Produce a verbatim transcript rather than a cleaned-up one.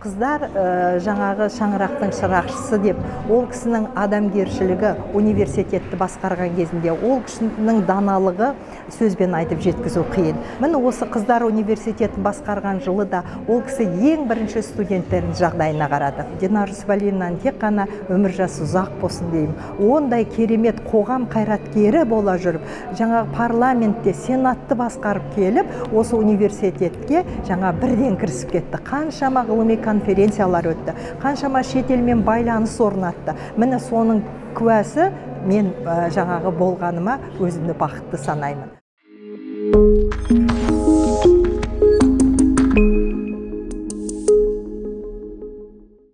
Қыздар жаңағы шаңырақтың шырақшысы деп, ол кісінің адамгершілігі университетті басқарған кезінде, ол кісінің даналығы сөзбен айтып жеткізу қиын. Міне осы Қыздар университетін басқарған жылы да ол кісі ең бірінші студенттердің жағдайына қарады. Динар Жүсіпәліқызының тек қана өмір жасы ұзақ болсын деймін. Ондай керемет қоғам қайраткері бола жүріп, жаңағы парламентте, сенатты басқарып келіп, осы университетке жаңа бірден кірісіп кетті. Қаншама ғылыми конференциялар өтті, қаншама шетелмен байланыс орнатты. Міне соның куәсі мен жаңағы болғаныма өзімді бақытты санаймын.